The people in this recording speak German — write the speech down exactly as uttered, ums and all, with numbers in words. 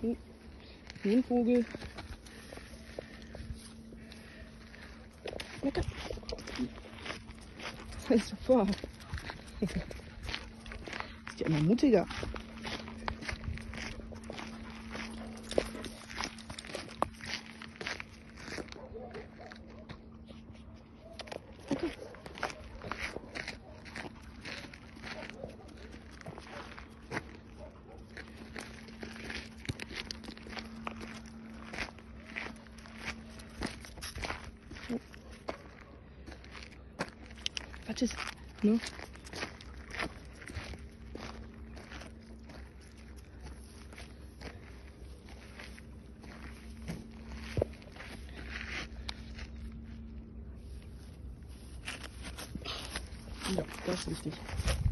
Oh, den Vogel. Lecker. Das heißt vor. Ist ja immer mutiger. Okay. Watch it. No. Ja, das ist wichtig.